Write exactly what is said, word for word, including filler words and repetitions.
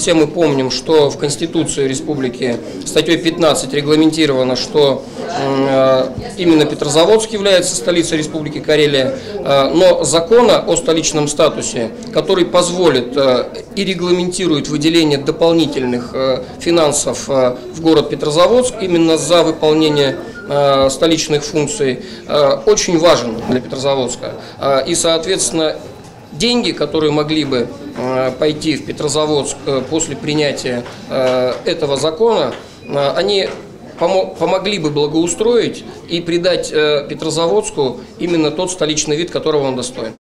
все мы помним, что в Конституции Республики статьей пятнадцать регламентировано, что именно Петрозаводск является столицей Республики Карелия, но закона о столичном статусе, который позволит и регламентирует выделение дополнительных финансов в город Петрозаводск именно за выполнение столичных функций, очень важен для Петрозаводска. И, соответственно, деньги, которые могли бы пойти в Петрозаводск после принятия этого закона, они помогли бы благоустроить и придать Петрозаводску именно тот столичный вид, которого он достоин.